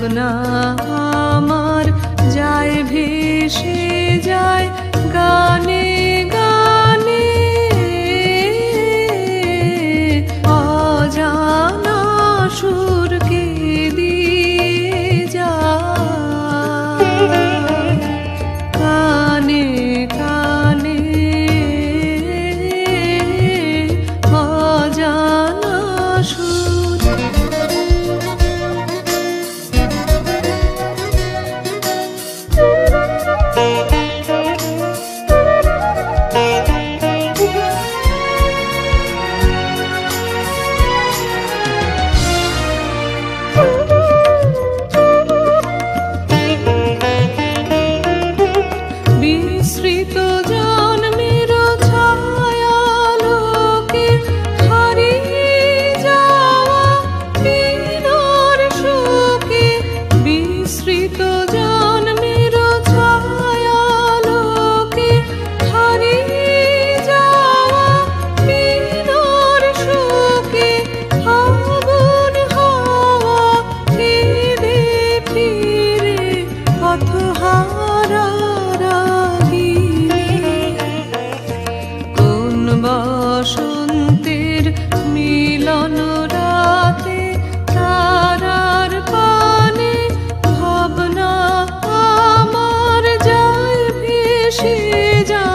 ভাবনা আমার যায় ভেসে যায় গানে গানে, অজানা সুরকে দিয়ে যায় কানে কানে, অজানা সুর। বিস্মৃত জন্মের ছায়ালোকে হারিয়ে যাওয়া দিনের শোকে, বিস্মৃত জন্মের ছায়ালোকে হারিয়ে যাওয়া দিনের শোকে, আগুন হাওয়া ফিরে ফিরে পথহারা বসন্তের মিলন রাতে তারার পানে ভাবনা আমার যায় ভেসে যায়।